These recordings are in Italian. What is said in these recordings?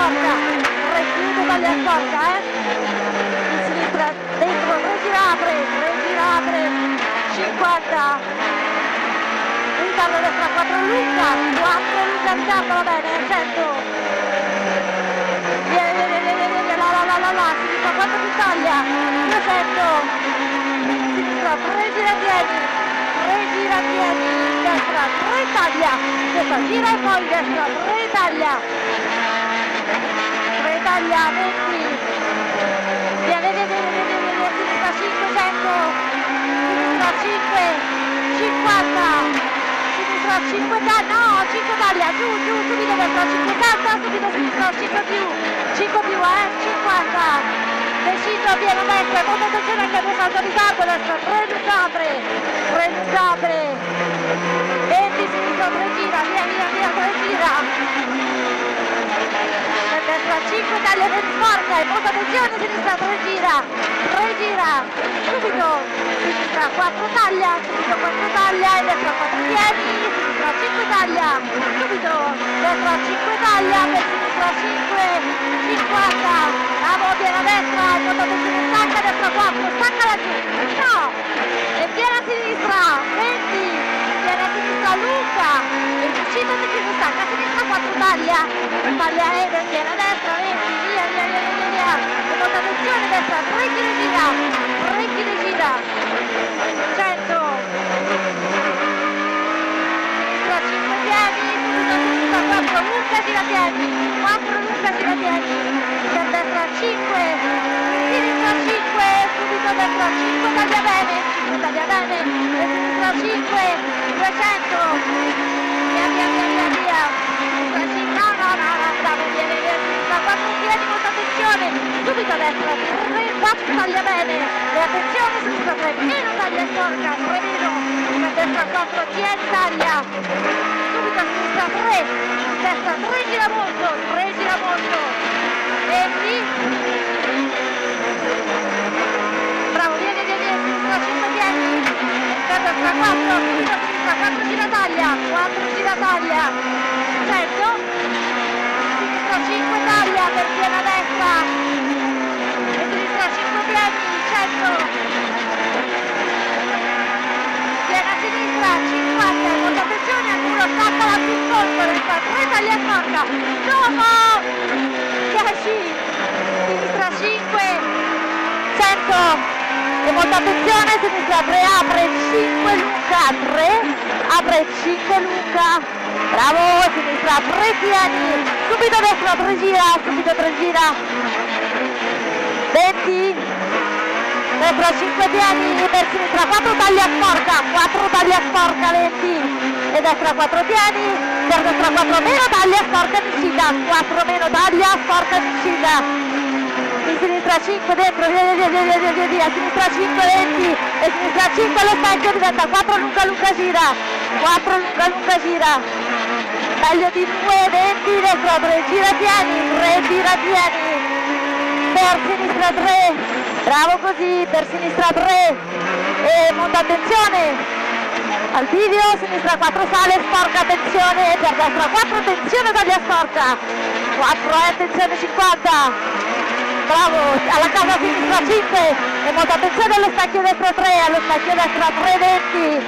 sporca, richiude taglia sporca, in sinistra, dentro, regira apre, 50, ritardo destra 4 lunga, 4 lunga ritardo, va bene, 100, sinistra 4 più taglia, 200, sinistra 3 gira piedi, destra 3 taglia, destra gira e poi destra 3 taglia, 20, sinistra 500, sinistra 5, 50, sinistra 5 taglia, no, 5 taglia, giù, subito destra 50, subito sinistra 5 più, 50, deciso pieno destra, molta attenzione anche a due salto ritardo, destra 3 lunga 20, sinistra 3 gira, via 3 gira, destra 5 taglia per sporca e molta attenzione, sinistra 3 gira, subito sinistra 4 taglia, e destra 4 piedi, sinistra 5 taglia, subito destra 5 taglia, per sinistra 5, 50, bravo, piena destra, molta attenzione, stacca, destra 4, stacca laggiù, no, e piena sinistra, 20, piena sinistra lunga, e uscita di stacca, sinistra 4 taglia e piena destra, 20, via, e molta attenzione, destra, 3 gira, 100, sinistra 5 piedi, subito sinistra 4 lunga gira piedi, per destra 5, sinistra 5, subito destra 5 taglia bene, e sinistra 5, 200, via, sinistra 5, no, bravo, via, sinistra 4 piedi, molta attenzione, subito destra 3, 4 taglia bene, e attenzione, sinistra 3, meno taglia sporca, 3 meno, per destra 4, tieni taglia, subito a sinistra 3, destra 3 gira molto, 20, bravo, via, sinistra 5 piedi, per destra 4, subito a sinistra 4 gira taglia, 100, sinistra 5 taglia per piena destra, e sinistra 5 piedi, 100, piena sinistra, 50, molta attenzione, al muro, stacca la più colpo, destra 3 taglia sporca, dopo, 10, sinistra 5, 100, e molta attenzione, sinistra 3 apre 5 lunga, bravo, sinistra 3 piedi, subito destra 3 gira, 20, destra 5 piedi, per sinistra 4 taglia sporca, 20, e destra 4 piedi, per destra 4 meno taglia sporca in uscita, 4 meno taglia sporca in uscita, in sinistra 5 dentro, via, sinistra 5, 20, e sinistra 5 allo specchio diventa 4 lunga gira, meglio di 2, 20, destra 3 gira piedi, per sinistra 3, bravo così, per sinistra 3, e molta attenzione, al video, sinistra 4 sale, sporca, attenzione, per destra 4, attenzione taglia sporca, 4, attenzione 50, bravo, alla casa sinistra 5, e molta attenzione allo specchio destra 3, 20,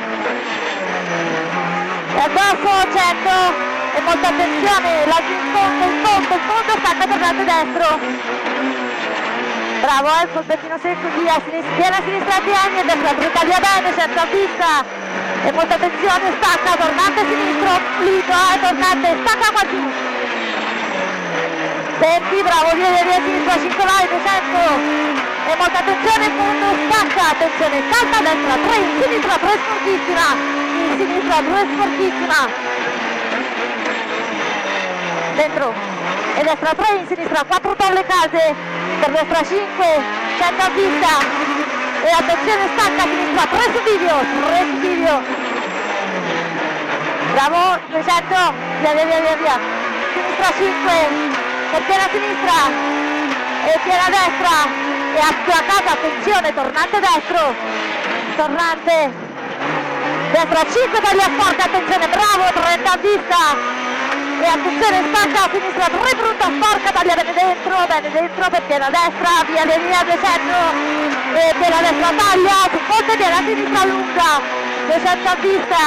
e addosso 100, e molta attenzione, laggiù in fondo, stacca tornante destro, bravo, il colpettino secco, via, piena sinistra piedi, e destra 3 taglia bene, 100 a vista, e molta attenzione, stacca, tornante sinistro, pulito, tornante, stacca qua giù, 20, bravo, via, sinistra 5 vai, 200, e molta attenzione, in fondo, stacca, attenzione, salta a destra, 3, in sinistra 3 sporchissima, dentro, e destra 3, in sinistra 4 tavole calde, per destra 5, 100 a vista, e attenzione, stacca, sinistra 3 su video, bravo, 200, via, sinistra 5, per piena sinistra, e piena destra, e a casa, attenzione, tornante destro, destra 5 taglia sporca, attenzione, bravo, 30 a vista, e attenzione, stacca a sinistra, 3 brutta sporca, taglia bene dentro per piena destra, via 200 e piena destra taglia, su ponte piena sinistra lunga, 200 a vista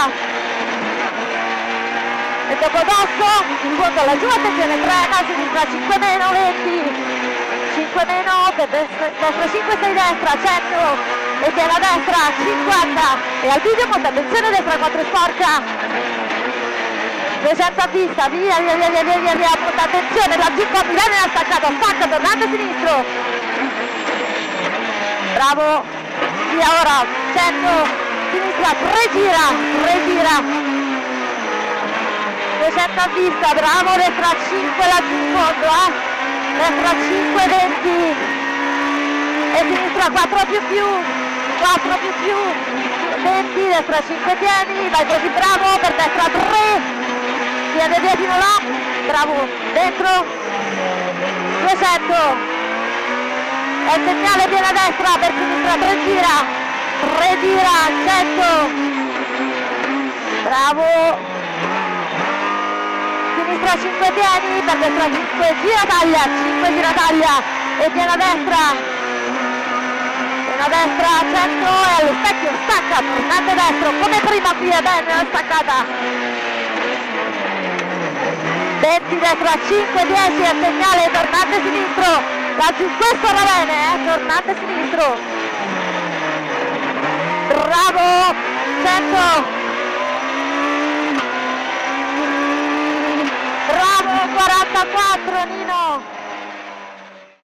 e dopo dosso, in fondo laggiù, attenzione, frena, sinistra 5 meno, 20, 5 meno, per destra 5, 6 destra, 100 e piena destra, 50 e al video molta attenzione, destra 4 sporca, 200 a vista, via, molta attenzione, laggiù qua Milano è staccato, stacca, tornante sinistro, bravo, via ora, 100, sinistra, 3 gira, 200 a vista, bravo, destra 5 laggiù in fondo, destra 5, 20 e sinistra 4 più, 20, destra 5 piedi, vai così bravo, per destra 3, via fino là, bravo, dentro, 200, è il segnale piena destra, per sinistra 3 gira, 100, bravo, sinistra 5 piedi, per destra 5 gira taglia e piena destra 100 e allo specchio stacca, tornante destro, come prima qui è bene, staccata, 20 destra 5, 10 è il segnale, tornante sinistro, laggiù questo va bene, tornante sinistro, bravo, 100, bravo, 44 Nino.